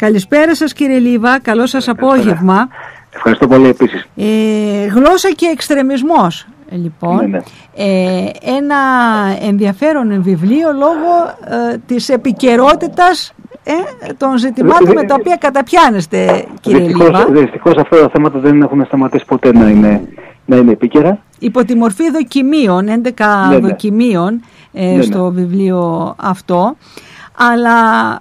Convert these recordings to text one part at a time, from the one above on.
Καλησπέρα σας κύριε Λίβα, καλό σας απόγευμα. Ευχαριστώ πολύ επίσης. Γλώσσα και εξτρεμισμός, λοιπόν. Ναι. Ένα ενδιαφέρον βιβλίο λόγω της επικαιρότητας των ζητημάτων με τα οποία καταπιάνεστε, κύριε Λίβα. Δυστυχώς αυτά τα θέματα δεν έχουν σταματήσει ποτέ να είναι επίκαιρα. Υπό τη μορφή δοκιμίων, 11 δοκιμίων στο βιβλίο αυτό, αλλά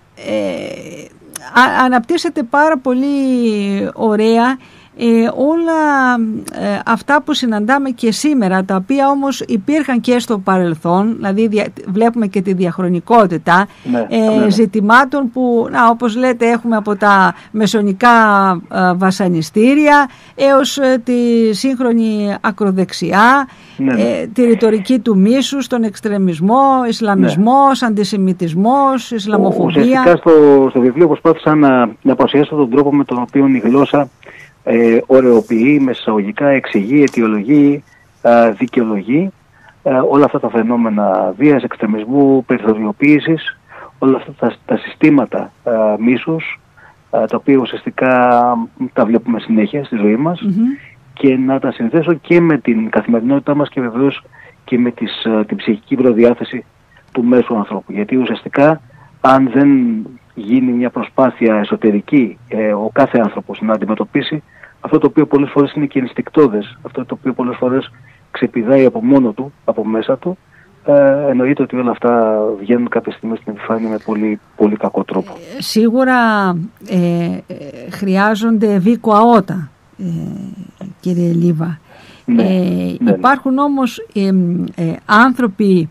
αναπτύσσεται πάρα πολύ ωραία όλα αυτά που συναντάμε και σήμερα, τα οποία όμως υπήρχαν και στο παρελθόν, δηλαδή βλέπουμε και τη διαχρονικότητα ζητημάτων που, όπως λέτε, έχουμε από τα μεσονικά βασανιστήρια έως τη σύγχρονη ακροδεξιά, τη ρητορική του μίσους, τον εξτρεμισμό, Ισλαμισμός, αντισημιτισμός, Ισλαμοφοβία. Ουσιαστικά στο βιβλίο προσπάθησα να παρουσιάσω τον τρόπο με τον οποίο η γλώσσα ωρεοποιεί, με εισαγωγικά εξηγεί, αιτιολογεί, δικαιολογεί όλα αυτά τα φαινόμενα βίας, εξτρεμισμού, περιθωριοποίησης, όλα αυτά τα συστήματα μίσους, τα οποία ουσιαστικά τα βλέπουμε συνέχεια στη ζωή μας, και να τα συνδέσω και με την καθημερινότητά μας και βεβαίως και με την ψυχική προδιάθεση του μέσου ανθρώπου. Γιατί ουσιαστικά, αν δεν γίνει μια προσπάθεια εσωτερική, ο κάθε άνθρωπος να αντιμετωπίσει αυτό το οποίο πολλές φορές είναι και ενστικτώδες, αυτό το οποίο πολλές φορές ξεπηδάει από μόνο του, από μέσα του, εννοείται ότι όλα αυτά βγαίνουν κάποια στιγμή στην επιφάνεια με πολύ, πολύ κακό τρόπο. Σίγουρα χρειάζονται βίκο αότα, κύριε Λίβα. Υπάρχουν όμως άνθρωποι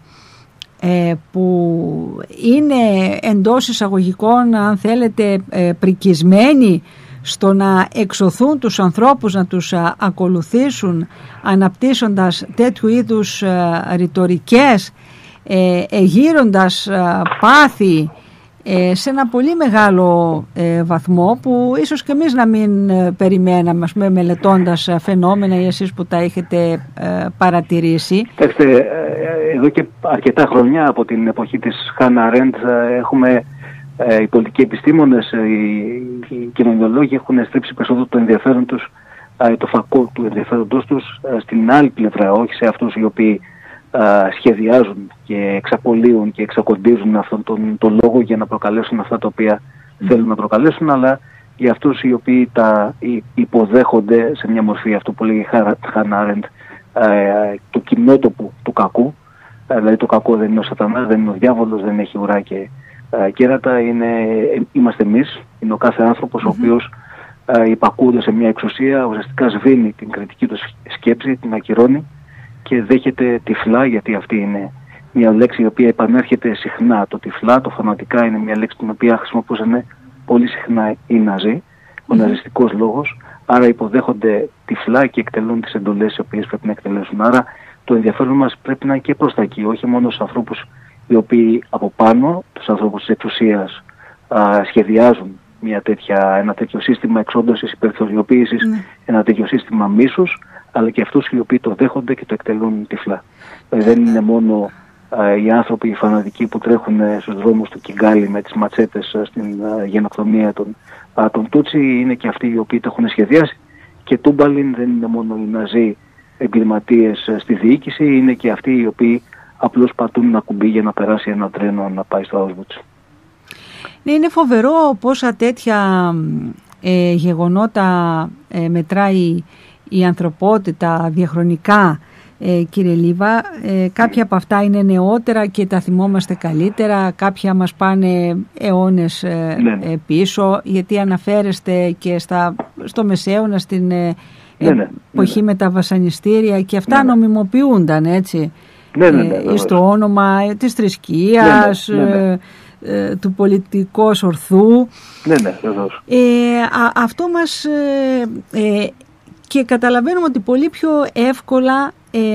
που είναι εντός εισαγωγικών, αν θέλετε, πρικισμένοι στο να εξωθούν τους ανθρώπους, να τους ακολουθήσουν, αναπτύσσοντας τέτοιου είδους ρητορικές, εγείροντας πάθη σε ένα πολύ μεγάλο βαθμό που ίσως και εμείς να μην περιμέναμε, ας πούμε, μελετώντας φαινόμενα, ή εσείς που τα έχετε παρατηρήσει. Κοιτάξτε, εδώ και αρκετά χρόνια από την εποχή της Χάνα Αρέντ έχουμε οι πολιτικοί επιστήμονες, οι κοινωνιολόγοι έχουν στρίψει περισσότερο το ενδιαφέρον τους, το φακό του ενδιαφέροντός τους στην άλλη πλευρά, όχι σε αυτούς οι οποίοι σχεδιάζουν και εξαπολύουν και εξακοντίζουν αυτόν τον λόγο για να προκαλέσουν αυτά τα οποία θέλουν να προκαλέσουν, αλλά για αυτούς οι οποίοι τα υποδέχονται σε μια μορφή, αυτό που λέγει Χάνα Αρέντ, του κοινότοπου του κακού. Δηλαδή το κακό δεν είναι ο σατανάς, δεν είναι ο διάβολος, δεν έχει ουρά και κέρατα, είμαστε εμείς, είναι ο κάθε άνθρωπος ο οποίος υπακούται σε μια εξουσία, ουσιαστικά σβήνει την κριτική του σκέψη, την ακυρώνει και δέχεται τυφλά, γιατί αυτή είναι μια λέξη η οποία επανέρχεται συχνά. Το τυφλά, το φανατικά, είναι μια λέξη την οποία χρησιμοποιούσαν πολύ συχνά οι Ναζί, ο ναζιστικός λόγος. Άρα υποδέχονται τυφλά και εκτελούν τις εντολές οι οποίες πρέπει να εκτελέσουν. Άρα το ενδιαφέρον μας πρέπει να είναι και προς τα εκεί, όχι μόνο στους ανθρώπους οι οποίοι από πάνω, τους ανθρώπους της εξουσίας, σχεδιάζουν ένα τέτοιο σύστημα εξόντωσης, υπερθωριοποίησης, ένα τέτοιο σύστημα μίσους, αλλά και αυτούς οι οποίοι το δέχονται και το εκτελούν τυφλά. Δεν είναι μόνο οι άνθρωποι, οι φανατικοί που τρέχουν στους δρόμους του Κιγκάλι με τις ματσέτες στην γενοκτονία των Τούτσι, είναι και αυτοί οι οποίοι το έχουν σχεδιάσει. Και τούμπαλιν δεν είναι μόνο οι Ναζί εγκληματίες στη διοίκηση, είναι και αυτοί οι οποίοι απλώς πατούν ένα κουμπί για να περάσει ένα τρένο να πάει στο Auschwitz. Είναι φοβερό πόσα τέτοια γεγονότα μετράει η ανθρωπότητα διαχρονικά, κύριε Λίβα. Κάποια από αυτά είναι νεότερα και τα θυμόμαστε καλύτερα, κάποια μας πάνε αιώνες πίσω, γιατί αναφέρεστε και στο Μεσαίωνα, στην εποχή με τα βασανιστήρια, και αυτά νομιμοποιούνταν, έτσι, στο όνομα της θρησκείας, του πολιτικού ορθού. Αυτό μας και καταλαβαίνουμε ότι πολύ πιο εύκολα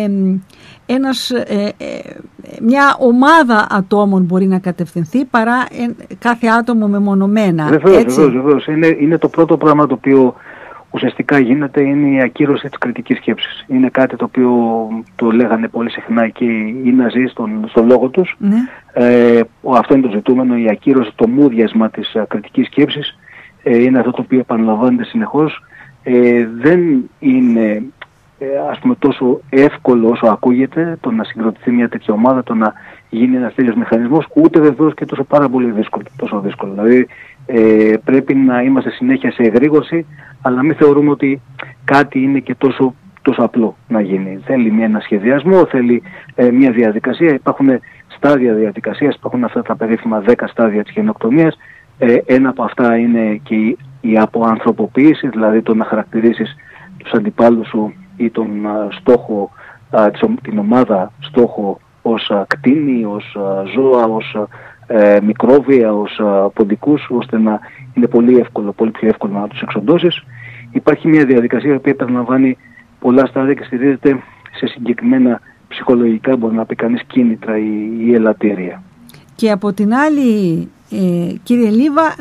μια ομάδα ατόμων μπορεί να κατευθυνθεί παρά κάθε άτομο μεμονωμένα. Βεβαίως. Είναι το πρώτο πράγμα το οποίο ουσιαστικά γίνεται, είναι η ακύρωση της κριτικής σκέψης. Είναι κάτι το οποίο το λέγανε πολύ συχνά και οι Ναζί στον λόγο τους. Αυτό είναι το ζητούμενο, η ακύρωση, το μούδιασμα της κριτικής σκέψης, είναι αυτό το οποίο επαναλαμβάνεται συνεχώς. Δεν είναι ας πούμε τόσο εύκολο όσο ακούγεται το να συγκροτηθεί μια τέτοια ομάδα, το να γίνει ένας τέτοιος μηχανισμός, ούτε βεβαίως και τόσο πάρα πολύ δύσκολο. Δηλαδή πρέπει να είμαστε συνέχεια σε εγρήγορση, αλλά μην θεωρούμε ότι κάτι είναι και τόσο απλό να γίνει. Θέλει ένα σχεδιασμό, θέλει μια διαδικασία. Υπάρχουν στάδια διαδικασίας, υπάρχουν αυτά τα περίφημα 10 στάδια της γενοκτονίας. Ένα από αυτά είναι και η αποανθρωποποίηση, δηλαδή το να χαρακτηρίσεις τους αντιπάλους σου ή τον στόχο, την ομάδα στόχο ως κτήνη, ως ζώα, ως μικρόβια, ως ποντικούς, ώστε να είναι πολύ πιο εύκολο να τους εξοντώσεις. Υπάρχει μια διαδικασία που περιλαμβάνει πολλά στάδια και στηρίζεται σε συγκεκριμένα ψυχολογικά, μπορεί να πει κανείς, κίνητρα ή ελαττήρια. Και από την άλλη, κύριε Λίβα,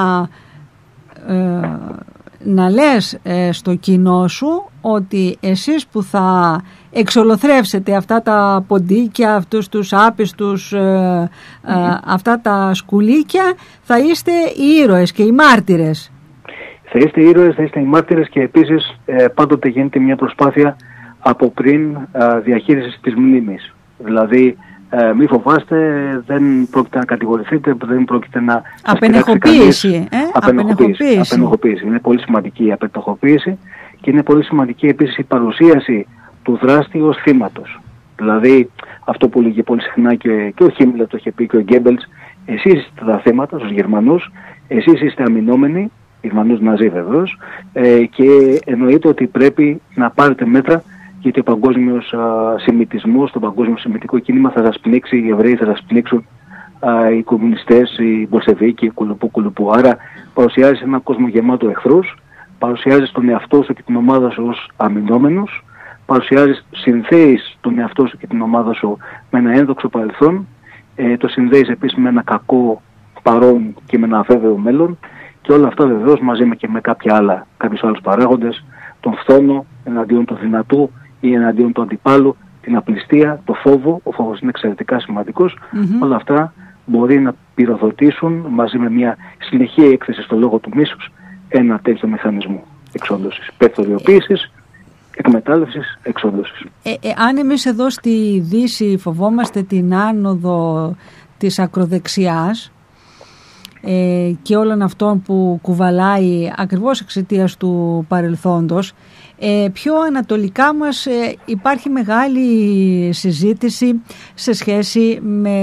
να λες στο κοινό σου ότι εσείς που θα εξολοθρεύσετε αυτά τα ποντίκια, αυτούς τους άπιστους, αυτά τα σκουλίκια, θα είστε οι ήρωες και οι μάρτυρες. Θα είστε οι ήρωες, θα είστε οι μάρτυρες, και επίσης πάντοτε γίνεται μια προσπάθεια από πριν διαχείρισης της μνήμης. Δηλαδή μη φοβάστε, δεν πρόκειται να κατηγορηθείτε, δεν πρόκειται να... Απενεχοποίηση. Απενεχοποίηση. Είναι πολύ σημαντική η απενεχοποίηση και είναι πολύ σημαντική επίσης η παρουσίαση του δράστη ως θύματος. Δηλαδή αυτό που λέγει πολύ συχνά και ο Χίμλερ το είχε πει και ο Γκέμπελς, εσείς είστε τα θύματα, στους Γερμανούς, εσείς είστε αμυνόμενοι, Γερμανούς Ναζί βεβαίως, και εννοείται ότι πρέπει να πάρετε μέτρα, γιατί ο παγκόσμιος σημιτισμός, το παγκόσμιο σημιτικό κίνημα θα σας πνίξει, οι Εβραίοι θα σας πνίξουν, οι κομμουνιστές, οι Μπολσεβίκοι, κουλουπού. Άρα παρουσιάζεις έναν κόσμο γεμάτο εχθρούς, παρουσιάζεις τον εαυτό σου και την ομάδα σου ως αμυνόμενους, συνθέεις τον εαυτό σου και την ομάδα σου με ένα ένδοξο παρελθόν, το συνδέεις επίσης με ένα κακό παρόν και με ένα αβέβαιο μέλλον, και όλα αυτά βεβαίως μαζί και με κάποιους άλλους παράγοντες, τον φθόνο εναντίον του δυνατού ή εναντίον του αντιπάλου, την απληστία, το φόβο. Ο φόβος είναι εξαιρετικά σημαντικός. Όλα αυτά μπορεί να πυροδοτήσουν μαζί με μια συνεχή έκθεση στο λόγο του μίσους ένα τέτοιο μηχανισμό εξόντωσης, περιθωριοποίησης, εκμετάλλευσης, εξόντωσης. Αν εμείς εδώ στη Δύση φοβόμαστε την άνοδο της ακροδεξιάς και όλων αυτών που κουβαλάει ακριβώς εξαιτίας του παρελθόντος, πιο ανατολικά μας υπάρχει μεγάλη συζήτηση σε σχέση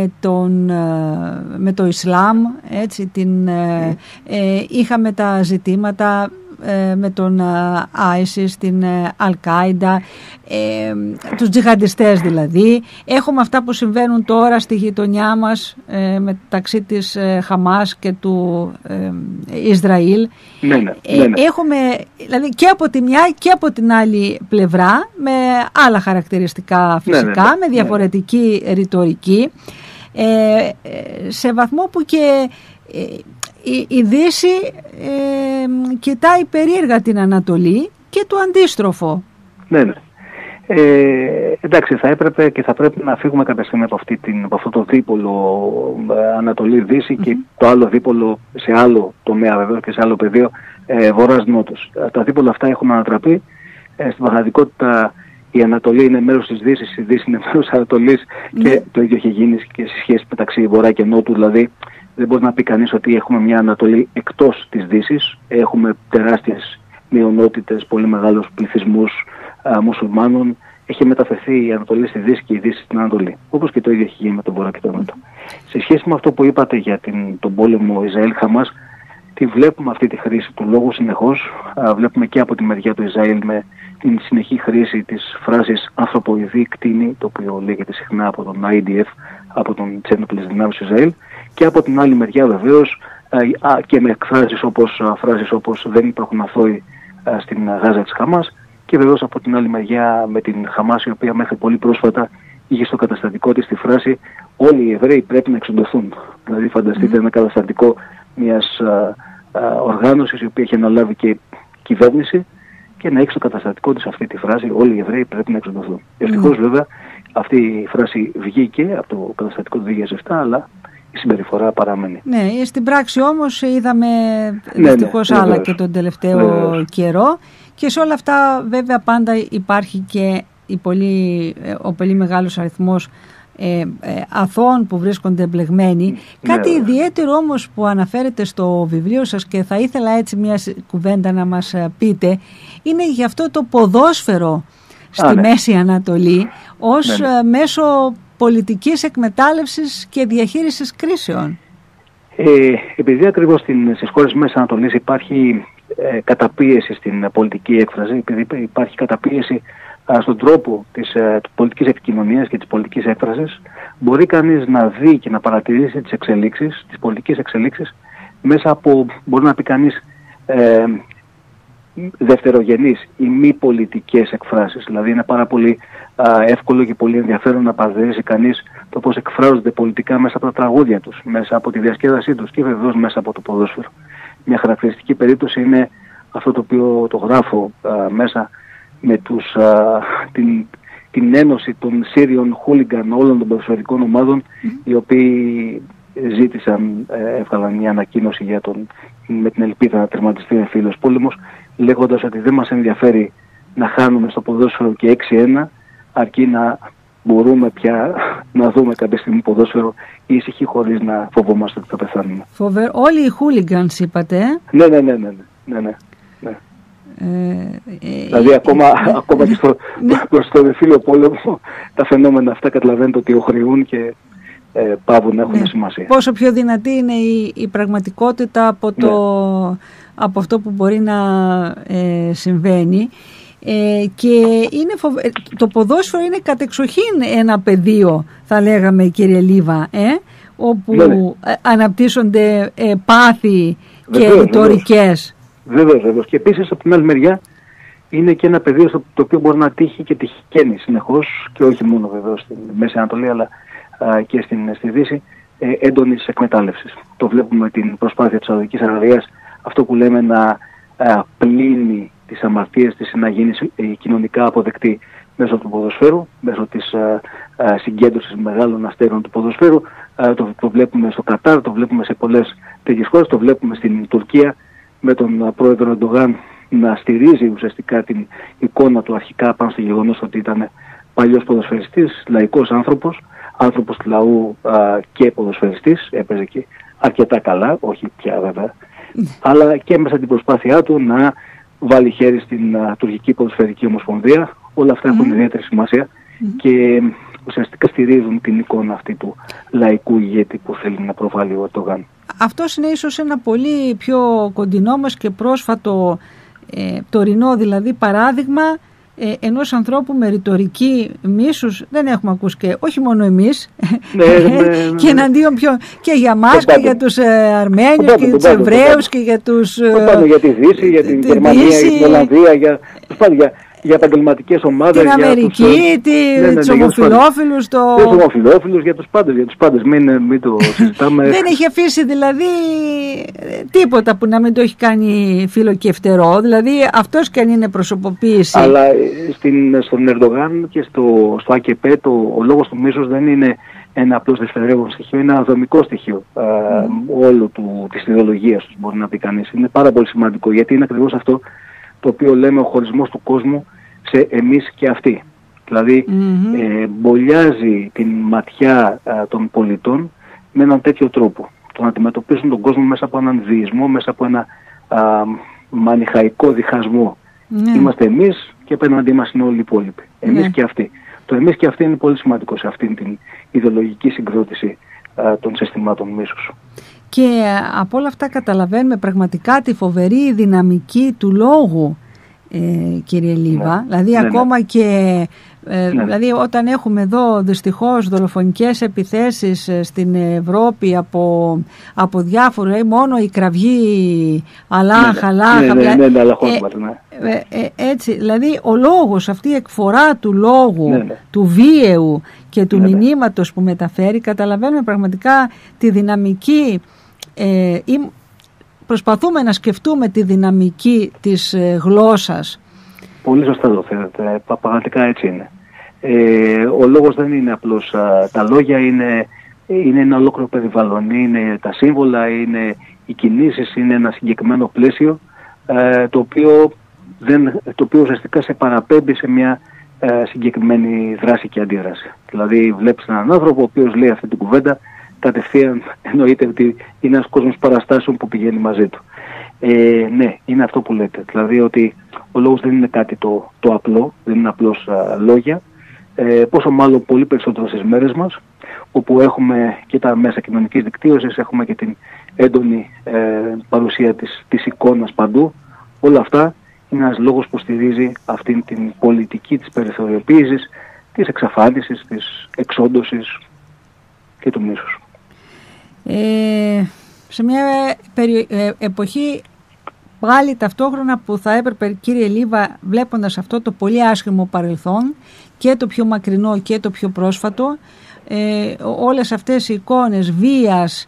με το Ισλάμ, έτσι, είχαμε τα ζητήματα με τον ISIS, την Al-Qaeda, τους τζιχαντιστές δηλαδή. Έχουμε αυτά που συμβαίνουν τώρα στη γειτονιά μας μεταξύ της Χαμάς και του Ισραήλ. Ναι. Έχουμε δηλαδή και από τη μια και από την άλλη πλευρά, με άλλα χαρακτηριστικά φυσικά, με διαφορετική ρητορική, σε βαθμό που και η Δύση κοιτάει περίεργα την Ανατολή και το αντίστροφο. Ναι. Εντάξει, θα έπρεπε και θα πρέπει να φύγουμε κάποια στιγμή από αυτό το δίπολο Ανατολή-Δύση και το άλλο δίπολο σε άλλο τομέα βέβαια και σε άλλο πεδίο Βορράς-Νότος. Τα δίπολα αυτά έχουν ανατραπεί. Στην πραγματικότητα η Ανατολή είναι μέρος της Δύσης, η Δύση είναι μέρος της Ανατολής και το ίδιο έχει γίνει και στη σχέση μεταξύ Βορρά και Νότου. Δηλαδή δεν μπορεί να πει κανείς ότι έχουμε μια Ανατολή εκτός της Δύσης. Έχουμε τεράστιες μειονότητες, πολύ μεγάλους πληθυσμούς μουσουλμάνων. Έχει μεταφερθεί η Ανατολή στη Δύση και η Δύση στην Ανατολή. Όπως και το ίδιο έχει γίνει με τον Βορρά και τον Νότο. Σε σχέση με αυτό που είπατε για τον πόλεμο Ισραήλ-Χαμάς, τη βλέπουμε αυτή τη χρήση του λόγου συνεχώς. Βλέπουμε και από τη μεριά του Ισραήλ με την συνεχή χρήση της φράσης ανθρωποειδή κτήνη, το οποίο λέγεται συχνά από τον IDF, από τον Ένοπλες Δυνάμεις του Ισραήλ, και από την άλλη μεριά βεβαίως και με φράσεις όπως δεν υπάρχουν αθώοι στην Γάζα της Χαμάς, και βεβαίως από την άλλη μεριά με την Χαμάς, η οποία μέχρι πολύ πρόσφατα είχε στο καταστατικό της τη φράση «Όλοι οι Εβραίοι πρέπει να εξοντωθούν». Δηλαδή φανταστείτε ένα καταστατικό μιας οργάνωσης η οποία έχει αναλάβει και κυβέρνηση και να έχει στο καταστατικό της αυτή τη φράση «Όλοι οι Εβραίοι πρέπει να εξοντωθούν». Ευτυχώς βέβαια αυτή η φράση βγήκε από το καταστατικό του 2007, αλλά η συμπεριφορά παραμένει. Ναι, στην πράξη όμως είδαμε δυστυχώς άλλα και τον τελευταίο καιρό, και σε όλα αυτά βέβαια πάντα υπάρχει και ο πολύ μεγάλος αριθμός αθώων που βρίσκονται εμπλεγμένοι. Κάτι ιδιαίτερο όμως που αναφέρετε στο βιβλίο σας, και θα ήθελα έτσι μια κουβέντα να μας πείτε, είναι για αυτό το ποδόσφαιρο στη Μέση Ανατολή ως μέσο πολιτικής εκμετάλλευσης και διαχείρισης κρίσεων. Επειδή ακριβώς στις χώρες Μέσης Ανατολής υπάρχει καταπίεση στην πολιτική έκφραση, επειδή υπάρχει καταπίεση στον τρόπο της πολιτικής επικοινωνίας και της πολιτικής έκφρασης, μπορεί κανείς να δει και να παρατηρήσει τις εξελίξεις, τις πολιτικές εξελίξεις, μέσα από, μπορεί να πει κανείς, δευτερογενείς ή μη πολιτικές εκφράσεις. Δηλαδή είναι πάρα πολύ εύκολο και πολύ ενδιαφέρον να παρατηρήσει κανείς το πώς εκφράζονται πολιτικά μέσα από τα τραγούδια τους, μέσα από τη διασκέδασή τους και βεβαίως μέσα από το ποδόσφαιρο. Μια χαρακτηριστική περίπτωση είναι αυτό το οποίο το γράφω μέσα με την ένωση των Syrian Hooligan όλων των ποδοσφαιρικών ομάδων, οι οποίοι ζήτησαν, έβγαλαν μια ανακοίνωση με την ελπίδα να τερματιστεί ο εμφύλιος πόλεμος, λέγοντας ότι δεν μας ενδιαφέρει να χάνουμε στο ποδόσφαιρο και 6-1, αρκεί να μπορούμε πια να δούμε κάποια στιγμή ποδόσφαιρο ήσυχοι, χωρίς να φοβόμαστε ότι θα πεθάνουμε. Όλοι οι hooligans είπατε. Ναι. Δηλαδή ακόμα και στο εμφύλιο πόλεμο τα φαινόμενα αυτά καταλαβαίνετε ότι οχρεούν και πάβουν να έχουν σημασία. Πόσο πιο δυνατή είναι η πραγματικότητα από αυτό που μπορεί να συμβαίνει. Και το ποδόσφαιρο είναι κατεξοχήν ένα πεδίο, θα λέγαμε, κύριε Λίβα, όπου αναπτύσσονται πάθη και ρητορικές. Βεβαίως. Και επίσης από την άλλη μεριά είναι και ένα πεδίο το οποίο μπορεί να τύχει και τυχαίνει συνεχώς, και όχι μόνο βεβαίως στην Μέση Ανατολή αλλά και στη Δύση, έντονης εκμετάλλευσης. Το βλέπουμε με την προσπάθεια της Σαουδικής Αραβίας, αυτό που λέμε να πλύνει τις αμαρτίες της, να γίνει κοινωνικά αποδεκτή μέσω του ποδοσφαίρου, μέσω της συγκέντρωσης μεγάλων αστέρων του ποδοσφαίρου. Το βλέπουμε στο Κατάρ, το βλέπουμε σε πολλές τέτοιες χώρες, το βλέπουμε στην Τουρκία με τον πρόεδρο Ερντογάν να στηρίζει ουσιαστικά την εικόνα του αρχικά πάνω στο γεγονός ότι ήταν παλιός ποδοσφαιριστής, λαϊκός άνθρωπος του λαού και ποδοσφαιριστής, έπαιζε και αρκετά καλά, όχι πια βέβαια, αλλά και μέσα την προσπάθειά του να βάλει χέρι στην τουρκική ποδοσφαιρική ομοσπονδία. Όλα αυτά έχουν ιδιαίτερη σημασία και ουσιαστικά στηρίζουν την εικόνα αυτή του λαϊκού ηγέτη που θέλει να προβάλλει ο Ερντογάν. Αυτός είναι ίσως ένα πολύ πιο κοντινό μας και πρόσφατο τωρινό δηλαδή παράδειγμα ενός ανθρώπου με ρητορική μίσους. Δεν έχουμε ακούσει, και όχι μόνο εμείς, και εναντίον και για μας και για τους Αρμένιους και τους Εβραίους και για τους... για τη Δύση, για την Γερμανία, για την Ολλανδία, για επαγγελματικές ομάδες, την Αμερική, τους ομοφυλόφιλους, τους ομοφυλόφιλους, για τους πάντες, μην το συζητάμε. Δεν έχει αφήσει δηλαδή τίποτα που να μην το έχει κάνει φίλο και φτερό, δηλαδή αυτός και αν είναι προσωποποίηση. Αλλά στον Ερντογάν και στο ΑΚΠ ο λόγος του μίσους δεν είναι ένα απλώς δευτερεύον στοιχείο, είναι ένα δομικό στοιχείο όλου της ιδεολογίας τους, μπορεί να πει κανείς. Είναι πάρα πολύ σημαντικό, γιατί είναι ακριβώς αυτό το οποίο λέμε ο χωρισμός του κόσμου σε εμείς και αυτοί. Δηλαδή μπολιάζει την ματιά των πολιτών με έναν τέτοιο τρόπο. Το να αντιμετωπίσουν τον κόσμο μέσα από έναν διεισμό, μέσα από ένα μανιχαϊκό διχασμό. Είμαστε εμείς και απέναντί μας είναι όλοι οι υπόλοιποι. Εμείς και αυτοί. Το εμείς και αυτοί είναι πολύ σημαντικό σε αυτήν την ιδεολογική συγκρότηση των συστημάτων μίσους. Και από όλα αυτά καταλαβαίνουμε πραγματικά τη φοβερή δυναμική του λόγου, κύριε Λίβα. Δηλαδή ακόμα και δηλαδή όταν έχουμε εδώ δυστυχώς δολοφονικές επιθέσεις στην Ευρώπη από διάφορα, μόνο η κραυγή έτσι, δηλαδή ο λόγος, αυτή η εκφορά του λόγου, του βίαιου και του μηνύματος που μεταφέρει, καταλαβαίνουμε πραγματικά τη δυναμική. Προσπαθούμε να σκεφτούμε τη δυναμική της γλώσσας. Πολύ σωστά το θέλετε, πραγματικά έτσι είναι. Ο λόγος δεν είναι απλώς τα λόγια, είναι είναι ένα ολόκληρο περιβάλλον, είναι τα σύμβολα, είναι οι κινήσεις, είναι ένα συγκεκριμένο πλαίσιο, το οποίο ουσιαστικά σε παραπέμπει σε μια συγκεκριμένη δράση και αντίδραση. Δηλαδή βλέπεις έναν άνθρωπο ο οποίος λέει αυτή την κουβέντα, κατευθείαν εννοείται ότι είναι ένας κόσμος παραστάσεων που πηγαίνει μαζί του. Ναι, είναι αυτό που λέτε. Δηλαδή ότι ο λόγος δεν είναι κάτι το απλό, δεν είναι απλώς λόγια, πόσο μάλλον πολύ περισσότερο στις μέρες μας, όπου έχουμε και τα μέσα κοινωνικής δικτύωσης, έχουμε και την έντονη παρουσία της εικόνας παντού. Όλα αυτά είναι ένας λόγος που στηρίζει αυτήν την πολιτική της περιθωριοποίησης, της εξαφάνισης, της εξόντωσης και του μίσους. Σε μια εποχή πάλι ταυτόχρονα που θα έπρεπε, κύριε Λίβα, βλέποντας αυτό το πολύ άσχημο παρελθόν και το πιο μακρινό και το πιο πρόσφατο, όλες αυτές οι εικόνες βίας,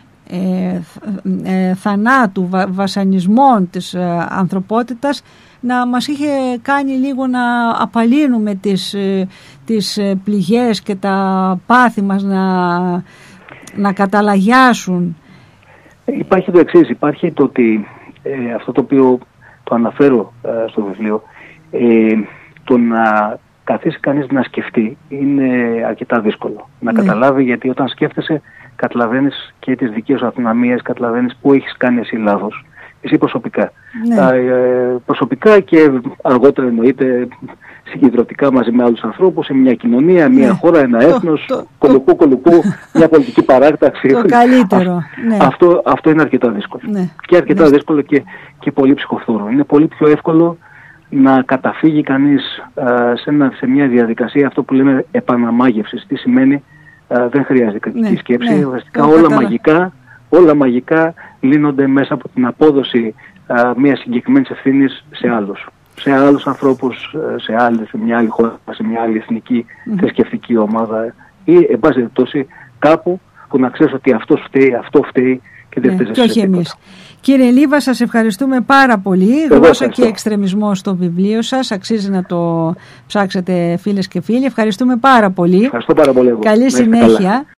θανάτου, βασανισμών της ανθρωπότητας, να μας είχε κάνει λίγο να απαλύνουμε τις πληγές και τα πάθη μας να καταλαγιάσουν. Υπάρχει το εξής, υπάρχει το ότι αυτό το οποίο το αναφέρω στο βιβλίο, το να καθίσει κανείς να σκεφτεί είναι αρκετά δύσκολο. Να καταλάβει, γιατί όταν σκέφτεσαι καταλαβαίνεις και τις δικές σου αδυναμίες, καταλαβαίνεις πού έχεις κάνει εσύ λάθος. Εσύ προσωπικά. Προσωπικά και αργότερα εννοείται συγκεντρωτικά μαζί με άλλους ανθρώπους, σε μια κοινωνία, μια χώρα, ένα έθνος, κολοκού, μια πολιτική παράκταξη. Το καλύτερο. Αυτό είναι αρκετά δύσκολο. Και αρκετά δύσκολο και πολύ ψυχοφθόρο. Είναι πολύ πιο εύκολο να καταφύγει κανείς σε μια διαδικασία, αυτό που λέμε επαναμάγευσης. Τι σημαίνει? Δεν χρειάζεται κριτική σκέψη. Ουσιαστικά όλα μαγικά λύνονται μέσα από την απόδοση μια συγκεκριμένη ευθύνη σε άλλους. Σε άλλους ανθρώπους, σε μια άλλη χώρα, σε μια άλλη εθνική θρησκευτική ομάδα ή, εν πάση περιπτώσει, κάπου που να ξέρεις ότι αυτό φταίει και δεν φταίει. Και όχι εμείς. Κύριε Λίβα, σας ευχαριστούμε πάρα πολύ. Γλώσσα και εξτρεμισμό στο βιβλίο σας. Αξίζει να το ψάξετε, φίλες και φίλοι. Ευχαριστούμε πάρα πολύ. Ευχαριστώ πάρα πολύ. Καλή συνέχεια.